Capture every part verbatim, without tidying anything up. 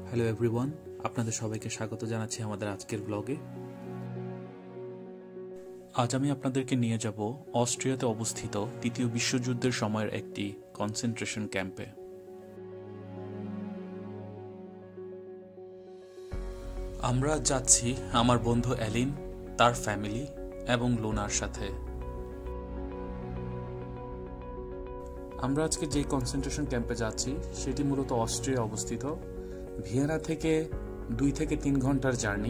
Hello everyone, আপনাদের সবাইকে স্বাগত জানাচ্ছি আমাদের আজকের ব্লগে। আজ আমি আপনাদেরকে নিয়ে যাব অস্ট্রিয়াতে অবস্থিত তৃতীয় বিশ্বযুদ্ধের সময়ের একটি কনসেন্ট্রেশন ক্যাম্পে। আমরা যাচ্ছি আমার বন্ধু অ্যালিন, তার ফ্যামিলি এবং লোনার সাথে। আমরা আজকে যে কনসেন্ট্রেশন ক্যাম্পে যাচ্ছি সেটি মূলত অস্ট্রিয়া অবস্থিত। ভিয়েনা থেকে দুই থেকে তিন ঘন্টার জার্নি।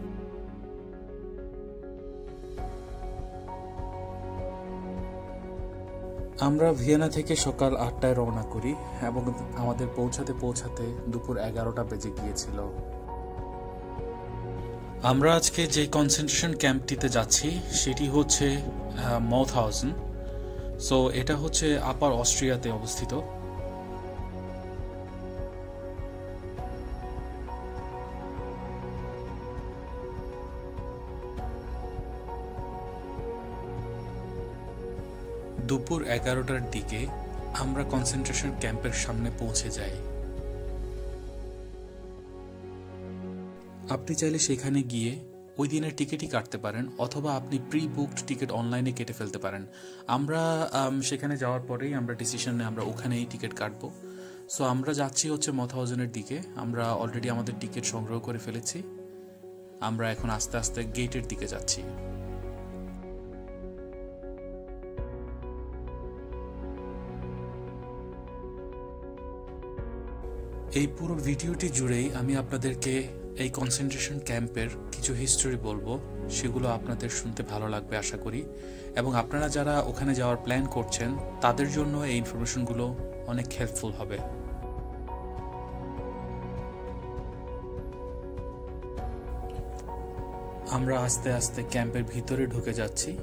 আমরা ভিয়েনা থেকে সকাল আটটায় রওনা করি এবং আমাদের পৌঁছাতে পৌঁছাতে দুপুর এগারোটা বেজে গিয়েছিল। আমরা আজকে যে কনসেন্ট্রেশন ক্যাম্পটিতে যাচ্ছি সেটি হচ্ছে মাউথহাউজেন। সো এটা হচ্ছে আপার অস্ট্রিয়াতে অবস্থিত। দুপুর এগারোটার দিকে আমরা কনসেন্ট্রেশন ক্যাম্পের সামনে পৌঁছে যাই। আপনি চাইলে সেখানে গিয়ে ওই দিনের টিকিটই কাটতে পারেন, অথবা আপনি প্রি বুকড টিকিট অনলাইনে কেটে ফেলতে পারেন। আমরা সেখানে যাওয়ার পরেই আমরা ডিসিশন নিয়ে আমরা ওখানেই টিকিট কাটবো। সো আমরা যাচ্ছি হচ্ছে মাউথহাউজেনের দিকে। আমরা অলরেডি আমাদের টিকিট সংগ্রহ করে ফেলেছি। আমরা এখন আস্তে আস্তে গেটের দিকে যাচ্ছি। এই পুরো ভিডিওটি জুড়েই আমি আপনাদেরকে এই কনসেন্ট্রেশন ক্যাম্পের কিছু হিস্টোরি বলবো, সেগুলো আপনাদের শুনতে ভালো লাগবে আশা করি। এবং আপনারা যারা ওখানে যাওয়ার প্ল্যান করছেন তাদের জন্য এই ইনফরমেশনগুলো অনেক হেল্পফুল হবে। আমরা আস্তে আস্তে ক্যাম্পের ভিতরে ঢুকে যাচ্ছি।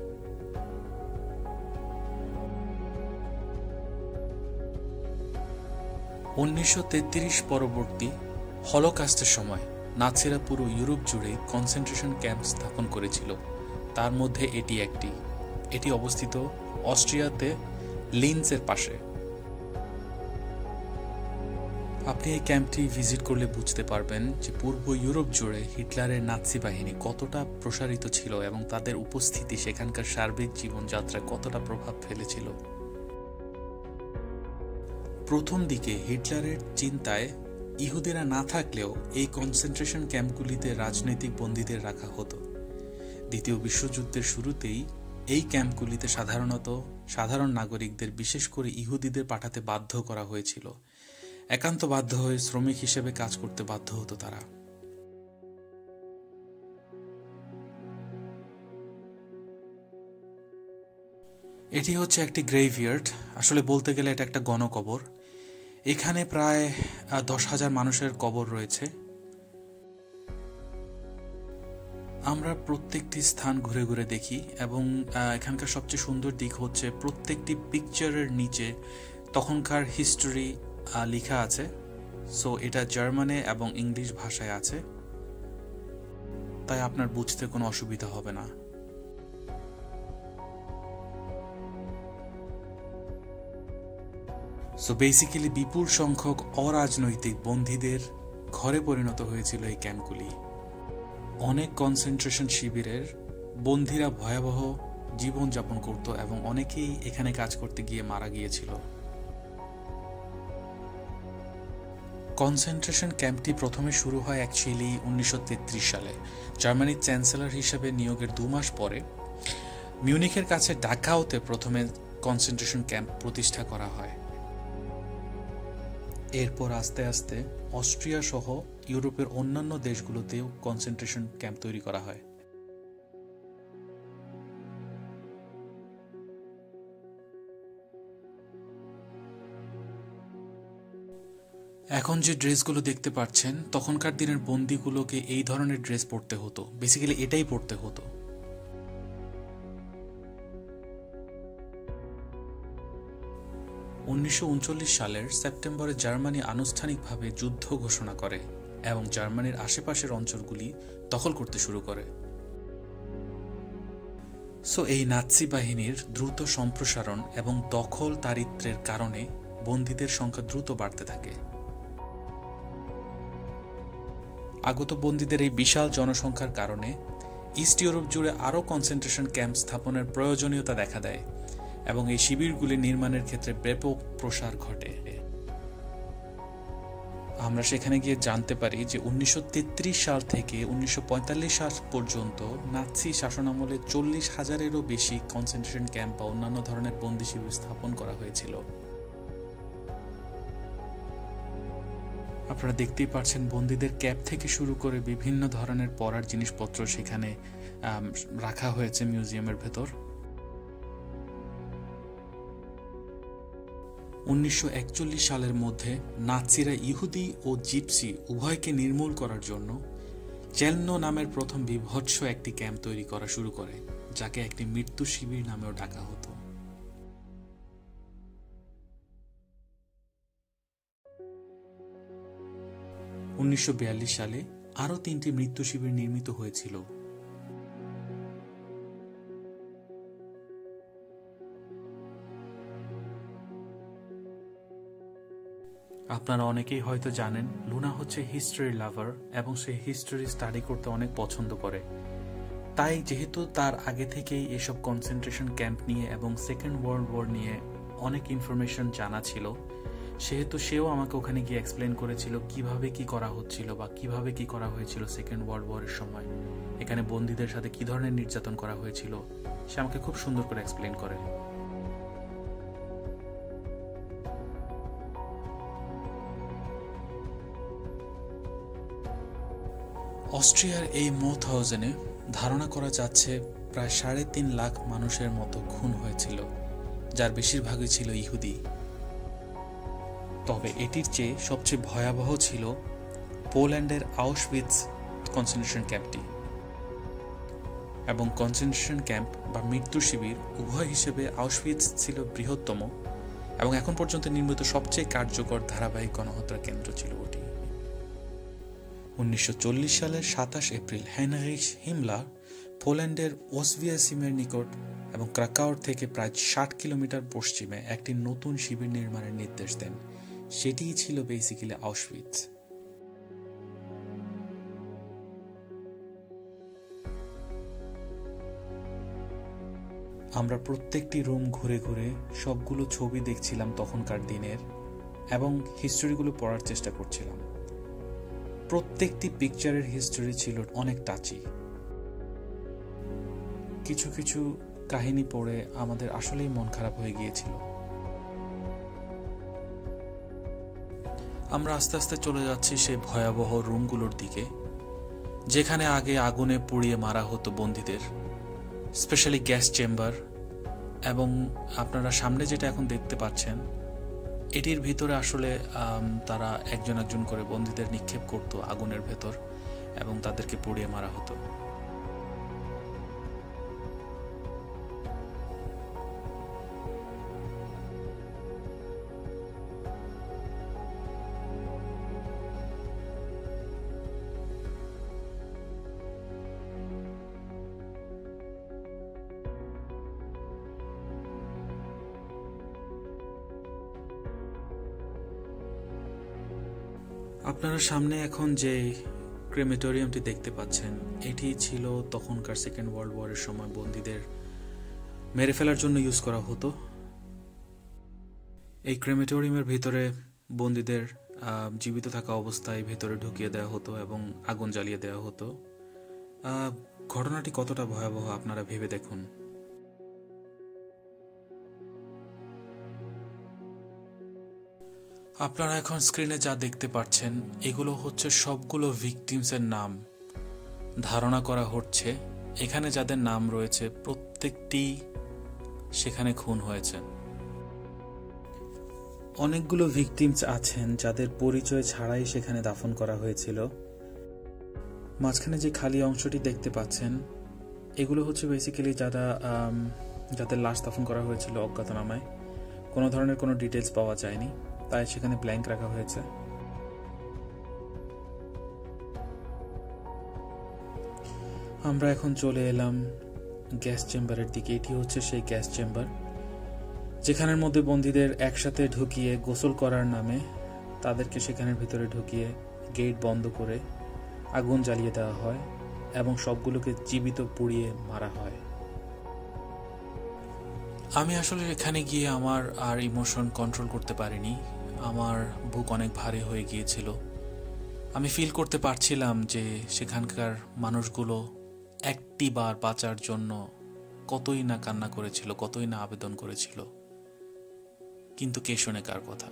উনিশশো তেত্রিশ পরবর্তী হলোকাস্টের সময় নাৎসিরা পুরো ইউরোপ জুড়ে কনসেন্ট্রেশন ক্যাম্প স্থাপন করেছিল। তার মধ্যে এটি একটি। এটি অবস্থিত অস্ট্রিয়াতে লিনজের পাশে। আপনি এই ক্যাম্পটি ভিজিট করলে বুঝতে পারবেন যে পূর্ব ইউরোপ জুড়ে হিটলারের নাৎসি বাহিনী কতটা প্রসারিত ছিল এবং তাদের উপস্থিতি সেখানকার সার্বিক জীবনযাত্রায় কতটা প্রভাব ফেলেছিল। প্রথম দিকে হিটলারের চিন্তায় ইহুদিরা না থাকলেও এই কনসেন্ট্রেশন ক্যাম্পগুলিতে রাজনৈতিক বন্দীদের রাখা হতো। দ্বিতীয় বিশ্বযুদ্ধের শুরুতেই এই ক্যাম্পগুলিতে সাধারণত সাধারণ নাগরিকদের, বিশেষ করে ইহুদিদের পাঠাতে বাধ্য করা হয়েছিল। একান্ত বাধ্য হয়ে শ্রমিক হিসেবে কাজ করতে বাধ্য হতো তারা। এটি হচ্ছে একটি গ্রেভইয়ার্ড। আসলে বলতে গেলে এটা একটা গণকবর। এখানে প্রায় দশ হাজার মানুষের কবর রয়েছে। আমরা প্রত্যেকটি স্থান ঘুরে ঘুরে দেখি এবং এখানকার সবচেয়ে সুন্দর দিক হচ্ছে প্রত্যেকটি পিকচারের নিচে তখনকার হিস্টোরি লেখা আছে। সো এটা জার্মানে এবং ইংলিশ ভাষায় আছে, তাই আপনার বুঝতে কোনো অসুবিধা হবে না। সো বেসিক্যালি বিপুল সংখ্যক অরাজনৈতিক বন্দীদের ঘরে পরিণত হয়েছিল এই ক্যাম্পগুলি। অনেক কনসেন্ট্রেশন শিবিরের বন্দীরা ভয়াবহ জীবনযাপন করত এবং অনেকেই এখানে কাজ করতে গিয়ে মারা গিয়েছিল। কনসেন্ট্রেশন ক্যাম্পটি প্রথমে শুরু হয় অ্যাকচুয়ালি উনিশশো তেত্রিশ সালে জার্মানির চ্যান্সেলর হিসেবে নিয়োগের দু মাস পরে মিউনিখের কাছে ডাকাউতে প্রথমে কনসেন্ট্রেশন ক্যাম্প প্রতিষ্ঠা করা হয়। এরপর আস্তে আস্তে অস্ট্রিয়া সহ ইউরোপের অন্যান্য দেশগুলোতেও কনসেন্ট্রেশন ক্যাম্প তৈরি করা হয়। এখন যে ড্রেসগুলো দেখতে পাচ্ছেন, তখনকার দিনের বন্দীগুলোকে এই ধরনের ড্রেস পরতে হতো। বেসিক্যালি এটাই পরতে হতো। উনিশশো উনচল্লিশ সালের সেপ্টেম্বরে জার্মানি আনুষ্ঠানিকভাবে যুদ্ধ ঘোষণা করে এবং জার্মানির আশেপাশের অঞ্চলগুলি দখল করতে শুরু করে। সো এই নাৎসি বাহিনীর দ্রুত সম্প্রসারণ এবং দখল দারিদ্র্যের কারণে বন্দীদের সংখ্যা দ্রুত বাড়তে থাকে। আগত বন্দীদের এই বিশাল জনসংখ্যার কারণে ইস্ট ইউরোপ জুড়ে আরও কনসেন্ট্রেশন ক্যাম্প স্থাপনের প্রয়োজনীয়তা দেখা দেয় এবং এই শিবিরগুলি নির্মাণের ক্ষেত্রে ব্যাপক প্রসার ঘটে। আমরা সেখানে গিয়ে জানতে পারি যে উনিশশো তেত্রিশ সাল থেকে উনিশশো পঁয়তাল্লিশ সাল পর্যন্ত নাৎসি শাসনামলে চল্লিশ হাজারেরও বেশি কনসেন্ট্রেশন ক্যাম্প বা অন্যান্য ধরনের বন্দি শিবির স্থাপন করা হয়েছিল। আপনারা দেখতেই পাচ্ছেন বন্দীদের ক্যাপ থেকে শুরু করে বিভিন্ন ধরনের পড়ার জিনিসপত্র সেখানে রাখা হয়েছে মিউজিয়ামের ভেতর। উনিশশো একচল্লিশ সালের মধ্যে নাৎসিরা ইহুদি ও জিপসি উভয়কে নির্মূল করার জন্য চেলনো নামের প্রথম বিভৎস একটি ক্যাম্প তৈরি করা শুরু করে, যাকে একটি মৃত্যু শিবির নামেও ডাকা হতো। উনিশশো বিয়াল্লিশ সালে আরও তিনটি মৃত্যু শিবির নির্মিত হয়েছিল। আপনারা অনেকেই হয়তো জানেন লুনা হচ্ছে হিস্ট্রি লাভার এবং সে হিস্ট্রি স্টাডি করতে অনেক পছন্দ করে। তাই যেহেতু তার আগে থেকেই এসব কনসেন্ট্রেশন ক্যাম্প নিয়ে এবং সেকেন্ড ওয়ার্ল্ড ওয়ার নিয়ে অনেক ইনফরমেশন জানা ছিল, সেহেতু সেও আমাকে ওখানে গিয়ে এক্সপ্লেন করেছিল কিভাবে কি করা হচ্ছিল বা কিভাবে কি করা হয়েছিল সেকেন্ড ওয়ার্ল্ড ওয়ারের সময়, এখানে বন্দীদের সাথে কি ধরনের নির্যাতন করা হয়েছিল, সে আমাকে খুব সুন্দর করে এক্সপ্লেন করে। অস্ট্রিয়ার এই মথহাউজেনে ধারণা করা যাচ্ছে প্রায় সাড়ে তিন লাখ মানুষের মতো খুন হয়েছিল, যার বেশিরভাগই ছিল ইহুদি। তবে এটির চেয়ে সবচেয়ে ভয়াবহ ছিল পোল্যান্ডের আউশভিটস কনসেন্ট্রেশন ক্যাম্পটি। এবং কনসেন্ট্রেশন ক্যাম্প বা মৃত্যু শিবির উভয় হিসেবে আউশভিটস ছিল বৃহত্তম এবং এখন পর্যন্ত নির্মিত সবচেয়ে কার্যকর ধারাবাহিক গণহত্যার কেন্দ্র ছিল ওটি। উনিশশো চল্লিশ সালের সাতাশ এপ্রিল হেনরিশ হিমলার পোল্যান্ডের ওসভিয়াসিমের নিকট এবং ক্রাকাউর থেকে প্রায় ষাট কিলোমিটার পশ্চিমে একটি নতুন শিবির নির্মাণের নির্দেশ দেন। সেটিই ছিল বেসিক্যালি আউশভিটস। আমরা প্রত্যেকটি রুম ঘুরে ঘুরে সবগুলো ছবি দেখছিলাম তখনকার দিনের এবং হিস্টোরিগুলো পড়ার চেষ্টা করছিলাম। প্রত্যেকটি পিকচারের হিস্টোরি ছিল অনেক টাচি। কিছু কিছু কাহিনী পড়ে আমাদের আসলেই মন খারাপ হয়ে গিয়েছিল। আমরা আস্তে আস্তে চলে যাচ্ছি সেই ভয়াবহ রুমগুলোর দিকে, যেখানে আগে আগুনে পুড়িয়ে মারা হতো বন্দীদের, স্পেশালি গ্যাস চেম্বার। এবং আপনারা সামনে যেটা এখন দেখতে পাচ্ছেন, এটির ভিতরে আসলে তারা একজন একজন করে বন্দীদের নিক্ষেপ করত আগুনের ভেতর এবং তাদেরকে পুড়িয়ে মারা হতো। আপনারা সামনে এখন যে ক্রেমেটোরিয়ামটি দেখতে পাচ্ছেন, এটি ছিল তখনকার সেকেন্ড ওয়ার্ল্ড ওয়ারের সময় বন্দীদের মেরে ফেলার জন্য ইউজ করা হতো। এই ক্রেমেটোরিয়ামের ভিতরে বন্দীদের জীবিত থাকা অবস্থায় ভেতরে ঢুকিয়ে দেওয়া হতো এবং আগুন জ্বালিয়ে দেওয়া হতো। ঘটনাটি কতটা ভয়াবহ আপনারা ভেবে দেখুন। আপনারা এখন স্ক্রিনে যা দেখতে পাচ্ছেন, এগুলো হচ্ছে সবগুলো ভিকটিমসের নাম। ধারণা করা হচ্ছে এখানে যাদের নাম রয়েছে প্রত্যেকটি সেখানে খুন হয়েছে। অনেকগুলো ভিকটিমস আছেন যাদের পরিচয় ছাড়াই সেখানে দাফন করা হয়েছিল। মাঝখানে যে খালি অংশটি দেখতে পাচ্ছেন, এগুলো হচ্ছে বেসিক্যালি যারা যাদের লাশ দাফন করা হয়েছিল অজ্ঞাতনামায়। কোনো ধরনের কোনো ডিটেলস পাওয়া যায়নি, তাই সেখানে ব্ল্যাঙ্ক রাখা হয়েছে। আমরা এখন চলে এলাম গ্যাস চেম্বারের দিকে। এটি হচ্ছে সেই গ্যাস চেম্বার যেখানের মধ্যে বন্দীদের একসাথে ঢুকিয়ে গোসল করার নামে তাদেরকে সেখানের ভিতরে ঢুকিয়ে গেট বন্ধ করে আগুন জ্বালিয়ে দেওয়া হয় এবং সবগুলোকে জীবিত পুড়িয়ে মারা হয়। আমি আসলে এখানে গিয়ে আমার আর ইমোশন কন্ট্রোল করতে পারিনি। আমার বুক অনেক ভারী হয়ে গিয়েছিল। আমি ফিল করতে পারছিলাম যে সেখানকার মানুষগুলো একটি বার বাঁচার জন্য কতই না কান্না করেছিল, কতই না আবেদন করেছিল, কিন্তু কে শোনে কার কথা।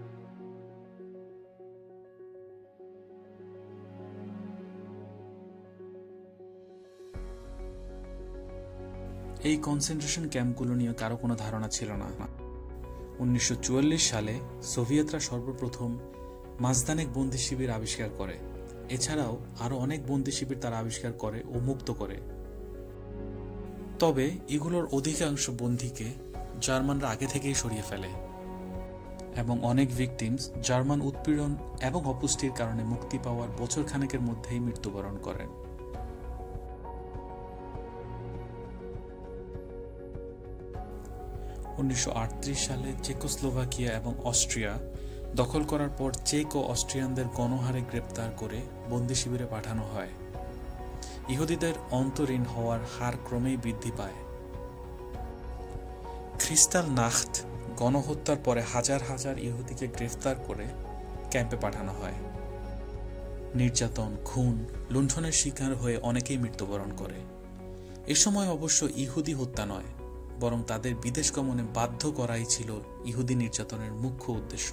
এই কনসেন্ট্রেশন ক্যাম্পগুলো নিয়ে কারো কোনো ধারণা ছিল না। উনিশশো চুয়াল্লিশ সালে সোভিয়েতরা সর্বপ্রথম মাজদানেক বন্দি শিবির আবিষ্কার করে। এছাড়াও আরো অনেক বন্দি শিবির তারা আবিষ্কার করে ও মুক্ত করে। তবে এগুলোর অধিকাংশ বন্দীকে জার্মানরা আগে থেকেই সরিয়ে ফেলে এবং অনেক ভিকটিমস জার্মান উৎপীড়ন এবং অপুষ্টির কারণে মুক্তি পাওয়ার বছর খানেকের মধ্যেই মৃত্যুবরণ করেন। উনিশশো আটত্রিশ সালে চেকোস্লোভাকিয়া এবং অস্ট্রিয়া দখল করার পর চেক ও অস্ট্রিয়ানদের গণহারে গ্রেপ্তার করে বন্দি শিবিরে পাঠানো হয়। ইহুদিদের অন্তরীণ হওয়ার হার ক্রমেই বৃদ্ধি পায়। ক্রিস্টাল নাখত গণহত্যার পরে হাজার হাজার ইহুদিকে গ্রেফতার করে ক্যাম্পে পাঠানো হয়। নির্যাতন, খুন, লুণ্ঠনের শিকার হয়ে অনেকেই মৃত্যুবরণ করে। এ সময় অবশ্য ইহুদি হত্যা নয়, বরং তাদের বিদেশ গমনে বাধ্য করাই ছিল ইহুদি নির্যাতনের মুখ্য উদ্দেশ্য।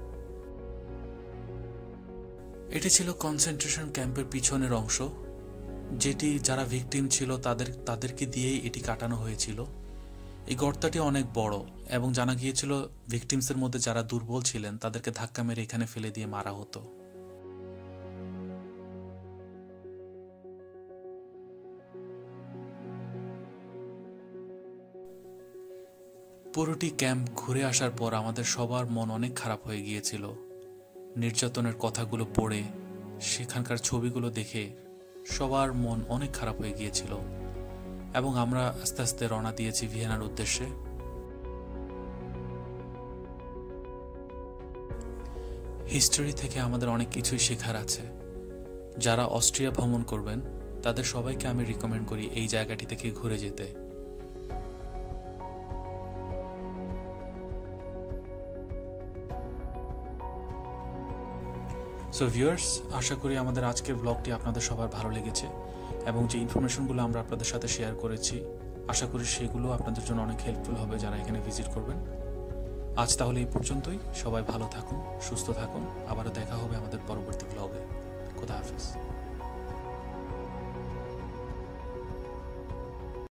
এটি ছিল কনসেন্ট্রেশন ক্যাম্পের পিছনের অংশ, যেটি যারা ভিকটিম ছিল তাদের তাদেরকে দিয়েই এটি কাটানো হয়েছিল। এই গর্তটি অনেক বড় এবং জানা গিয়েছিল ভিকটিমসের মধ্যে যারা দুর্বল ছিলেন তাদেরকে ধাক্কা মেরে এখানে ফেলে দিয়ে মারা হতো। পুরোটি ক্যাম্প ঘুরে আসার পর আমাদের সবার মন অনেক খারাপ হয়ে গিয়েছিল। নির্যাতনের কথাগুলো পড়ে, সেখানকার ছবিগুলো দেখে সবার মন অনেক খারাপ হয়ে গিয়েছিল এবং আমরা আস্তে আস্তে রওনা দিয়েছি ভিয়েনার উদ্দেশ্যে। হিস্টোরি থেকে আমাদের অনেক কিছুই শেখার আছে। যারা অস্ট্রিয়া ভ্রমণ করবেন তাদের সবাইকে আমি রিকমেন্ড করি এই জায়গাটি থেকে ঘুরে যেতে। সো ভিউয়ার্স, আশা করি আমাদের আজকের ব্লগটি আপনাদের সবার ভালো লেগেছে এবং যে ইনফরমেশনগুলো আমরা আপনাদের সাথে শেয়ার করেছি আশা করি সেগুলো আপনাদের জন্য অনেক হেল্পফুল হবে যারা এখানে ভিজিট করবেন। আজ তাহলে এই পর্যন্তই। সবাই ভালো থাকুন, সুস্থ থাকুন। আবারও দেখা হবে আমাদের পরবর্তী ব্লগে। খোদা হাফেজ।